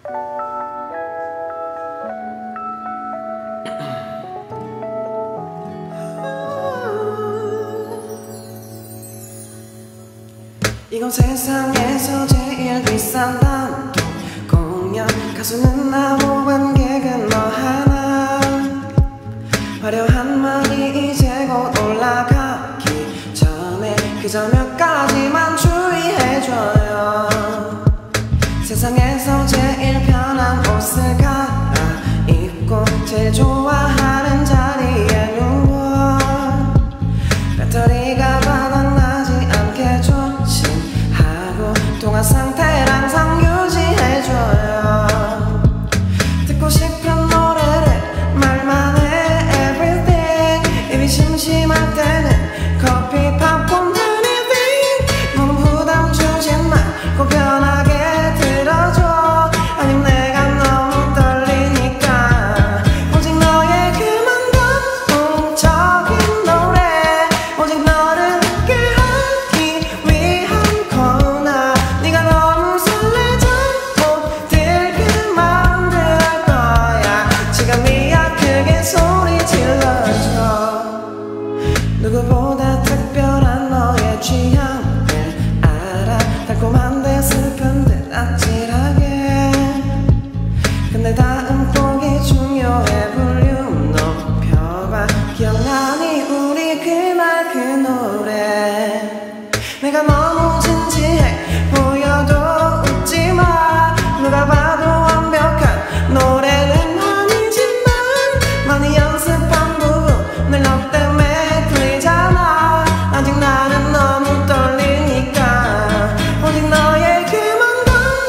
이건 세상에서 제일 비싼 단독 공연. 가수는 나고 관객은 너 하나. 화려한 말이 이제 곧 올라가기 전에 그저 몇 가지만 주의해줘요. 세상에서 제일 편한 옷을 갈아입고 제일 좋아하는 자리에 누워 배터리가 바닥나지 않게 조심하고 통화 상태를 항상 유지해줘요. 듣고 싶은 노래를 말만 해 everything. 입이 심심할 때는 커피 팝콘 anything. 너무 부담 주진 말고 편하게 들어줘. 아님 내가 너무 떨리니까 오직 너의 그만 감동적인 노래. 오직 너를 웃게 하기 위한 거나. 네가 너무 설레져 못 들게 만들 거야. 지금이야 크게 소리 질러줘. 누구보다 특별한 너의 취향을 알아. 달콤한데 슬픈데 아찔하게. 근데 다음 곡이 중요해. 볼륨 높여봐. 기억나니 우리 그날 그 노래. 내가 너무 진지해 보여도 웃지 마. 누가 봐도 완벽한 노래는 아니지만 많이 연습한 부분을 너 때문에 들리잖아. 아직 나는 너무 떨리니까 오직 너의 그만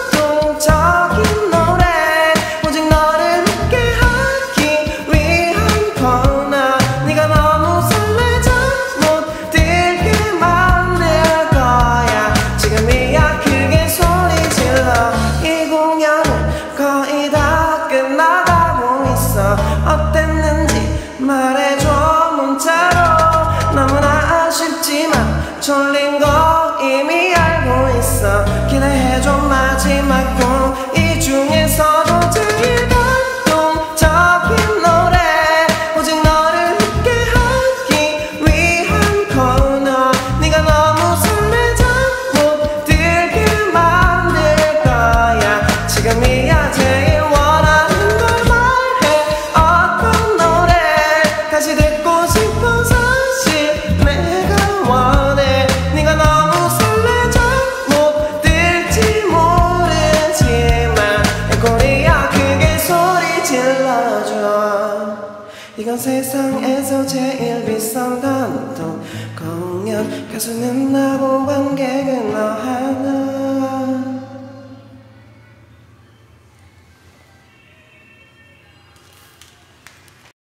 감동적인 노래. 오직 너를 웃게 하기 위한 거나. 네가 너무 설레져 못 들게 만들 거야. 지금이야 크게 소리 질러. 이 공연은 거의 다 끝나가고 있어. 어땠는지 말해줘 문자로. 너무나 아쉽지만 졸린 거 이미 알고 있어. 기대해줘 마지막 곡. 이 중에서도 제일 감동적인 노래. 오직 너를 웃게 하기 위한 코너. 네가 너무 설레져 못 들게 만들 거야. 지금이야 제일 원하는 걸 말해. 어떤 노래 다시 듣고 싶어. 사실 내가 원해. 네가 너무 설레져 못 들지 모르지만 코리아 크게 소리 질러줘. 이건 세상에서 제일 비싼 단독 공연. 가수는 나고 관객은 너 하나.